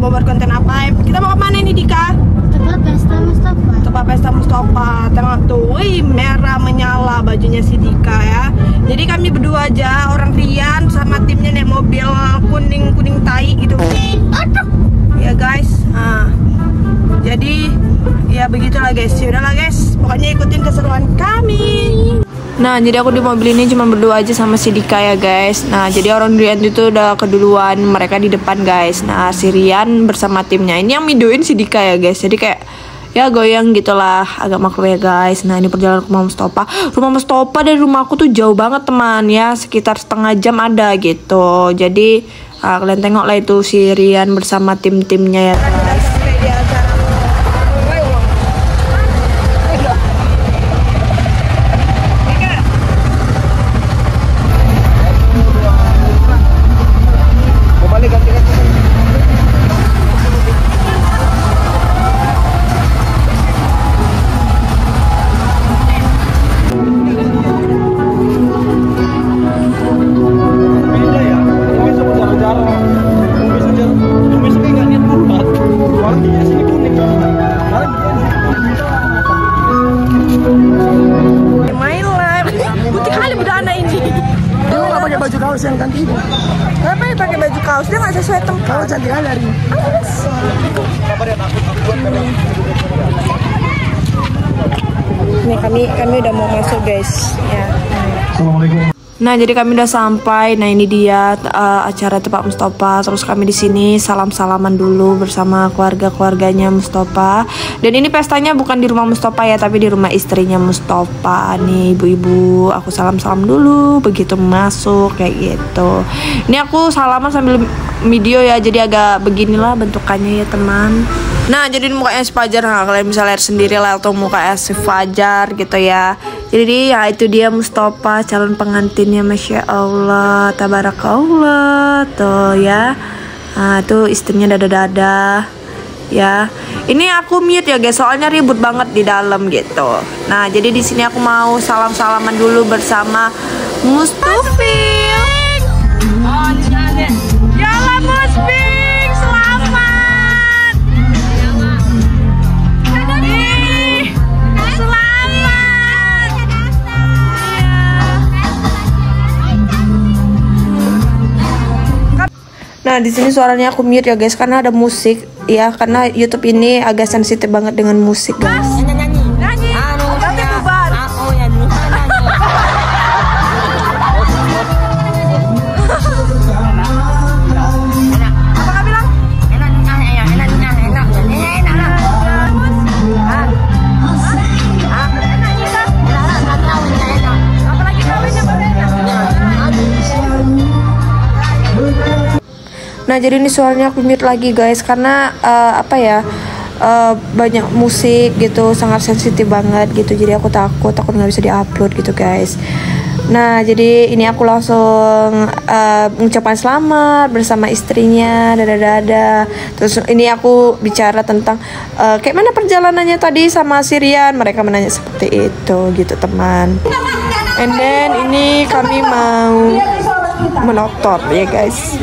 mau buat konten apa. Kita mau kemana nih Dika? Tempat pesta Mustafa. Tempat pesta Mustafa. Tengok tuh, wih merah menyala bajunya si Dika ya. Jadi kami berdua aja, orang Rian sama timnya naik mobil kuning tai gitu. Aduh. Ya guys, jadi ya begitulah guys. Yaudahlah guys, pokoknya ikutin keseruan kami. Nah, jadi aku di mobil ini cuma berdua aja sama si Dika ya guys. Nah, jadi orang Rian itu udah keduluan, mereka di depan guys. Nah, si Rian bersama timnya ini yang midoin si Dika ya guys. Jadi kayak ya goyang gitulah, agak makro ya guys. Nah, ini perjalanan ke rumah Mustafa. Rumah Mustafa dari rumah aku tuh jauh banget teman ya, sekitar setengah jam ada gitu. Jadi kalian tengok lah itu si Rian bersama tim-timnya ya guys. Baju kaos yang ganti itu. Kenapa ya pakai baju kaos? Dia nggak sesuai tempat. Kalau cantik dari. Nih kami udah mau masuk guys. Ya. Assalamualaikum. Nah, jadi kami udah sampai. Nah, ini dia acara tempat Mustafa. Terus kami di sini salam-salaman dulu bersama keluarga-keluarganya Mustafa. Dan ini pestanya bukan di rumah Mustafa ya, tapi di rumah istrinya Mustafa. Nih, ibu-ibu, aku salam-salam dulu begitu masuk kayak gitu. Ini aku salaman sambil video ya, jadi agak beginilah bentukannya ya, teman. Nah, jadi mukanya si Fajar, nah, kalian bisa lihat sendiri lah tuh mukanya si Fajar gitu ya. Jadi ya itu dia Mustafa calon pengantinnya, Masya Allah, tabarakallah tuh ya. Nah, tuh istrinya dada-dada ya. Ini aku mute ya guys, soalnya ribut banget di dalam gitu. Nah, jadi di sini aku mau salam-salaman dulu bersama Mustafil. Yalah Musfik, selamat. Selamat. Nah, di sini suaranya aku mute ya guys karena ada musik ya, karena YouTube ini agak sensitif banget dengan musik guys. Nyanyi. Nanti bubar. Nah, jadi ini suaranya aku mute lagi guys karena banyak musik gitu, sangat sensitif banget gitu. Jadi aku takut nggak bisa diupload gitu guys. Nah, jadi ini aku langsung mengucapkan selamat bersama istrinya, dada. Terus ini aku bicara tentang kayak mana perjalanannya tadi sama Rian. Mereka menanya seperti itu gitu teman. And then ini kami mau menonton ya guys.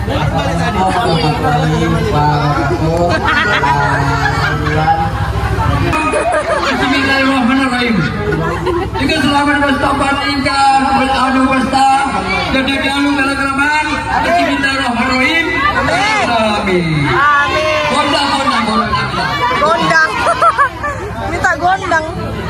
Bismillahirrahmanirrahim. Jika selamat Mustafa Ika beradu pesta dan dialu dalam keramat. Bismillahirrahmanirrahim. Amin. Gondang. Minta gondang.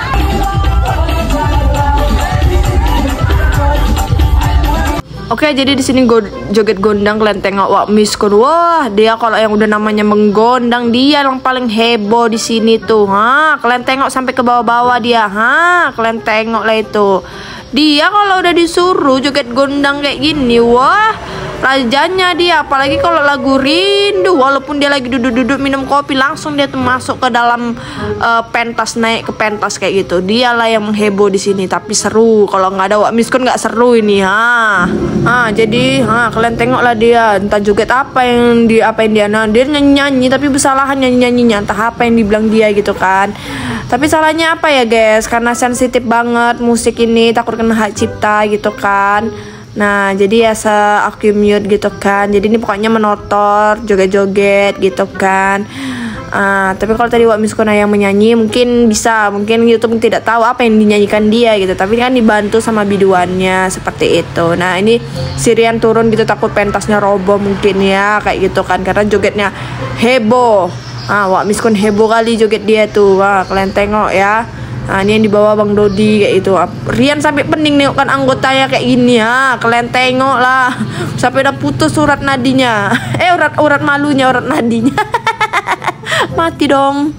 Oke, jadi di sini joget gondang, kalian tengok wak miskun. Wah, dia kalau yang udah namanya menggondang, dia yang paling heboh di sini tuh. Kalian tengok sampai ke bawah-bawah dia. Kalian tengok lah itu. Dia kalau udah disuruh joget gondang kayak gini, wah, rajanya dia. Apalagi kalau lagu rindu, walaupun dia lagi duduk-duduk minum kopi, langsung dia tuh masuk ke dalam pentas, naik ke pentas kayak gitu. Dialah yang mengheboh di sini, tapi seru. Kalau nggak ada wak miskun nggak seru ini. Jadi kalian tengoklah dia entah joget apa yang dia nyanyi tapi kesalahan nyanyinya, entah apa yang dibilang dia gitu kan. Tapi salahnya apa ya guys, karena sensitif banget musik ini, takut kena hak cipta gitu kan. Nah jadi ya aku mute gitu kan. Jadi ini pokoknya menotor, joget-joget gitu kan. Tapi kalau tadi Wak Miskun yang menyanyi mungkin YouTube tidak tahu apa yang dinyanyikan dia gitu. Tapi kan dibantu sama biduannya seperti itu. Nah ini si Rian turun gitu, takut pentasnya roboh mungkin ya kayak gitu kan, karena jogetnya heboh. Wak Miskun heboh kali joget dia tuh. Kalian tengok ya. Ini yang dibawa Bang Dodi kayak itu. Rian sampai pening nengok kan anggotanya kayak gini ya. Kalian tengok lah. Sampai udah putus urat nadinya. Urat malunya, urat nadinya. Mati dong.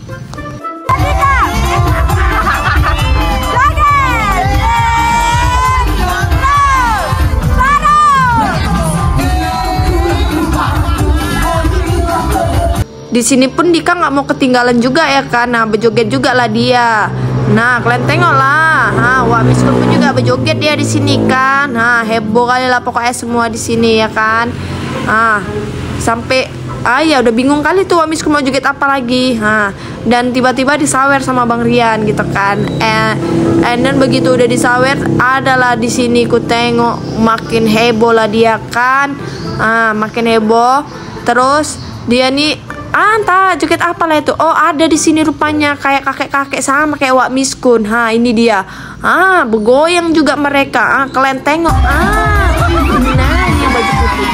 Di sini pun Dika nggak mau ketinggalan juga ya kan. Nah berjoget juga lah dia. Nah kalian tengok lah. Wak Miskun pun juga berjoget dia di sini kan. Heboh kali lah pokoknya semua di sini ya kan. Sampai ya udah bingung kali tuh Wak Miskun mau joget apa lagi. Dan tiba-tiba disawer sama Bang Rian gitu kan. And then begitu udah disawer, adalah di sini ku tengok makin heboh lah dia kan. Makin heboh. Terus dia nih entah joget apa lah itu. Ada di sini rupanya kayak kakek-kakek sama kayak Wak Miskun. Ini dia. Bergoyang juga mereka. Kalian tengok. Nah, ini baju putih.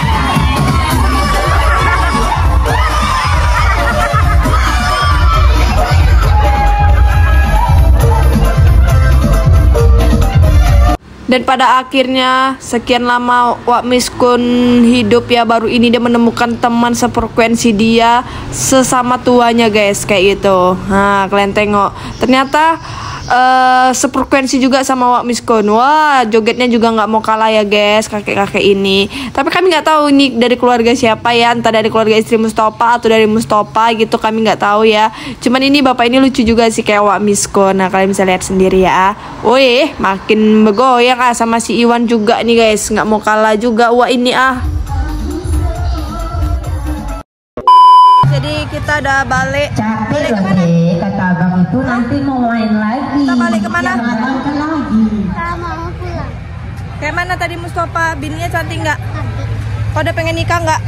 Dan pada akhirnya sekian lama Wak Miskun hidup ya, baru ini dia menemukan teman sefrekuensi dia, sesama tuanya guys kayak gitu. Kalian tengok ternyata sefrekuensi juga sama Wak Miskun. Wah jogetnya juga nggak mau kalah ya guys kakek-kakek ini. Tapi kami nggak tahu ini dari keluarga siapa ya, entah dari keluarga istri Mustofa atau dari Mustofa gitu, kami nggak tahu ya. Cuman ini bapak ini lucu juga sih kayak Wak Miskun. Nah kalian bisa lihat sendiri ya. Wih makin bergoyang sama si Iwan juga nih guys, nggak mau kalah juga Wak ini Jadi kita udah balik kemana? Kata abang itu nanti mau main lagi. Kita balik kemana? Makan lagi. Mau pulang. Kayak mana tadi Mustofa? Bininya cantik nggak? Kau udah pengen nikah nggak?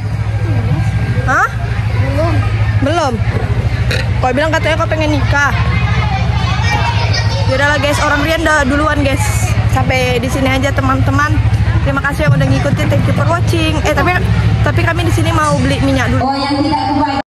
Belum. Kau bilang katanya kau pengen nikah. Yaudahlah guys, orang Rian udah duluan guys. Sampai di sini aja teman-teman. Terima kasih yang udah ngikutin. Thank you for watching. Tapi kami di sini mau beli minyak dulu. Yang tidak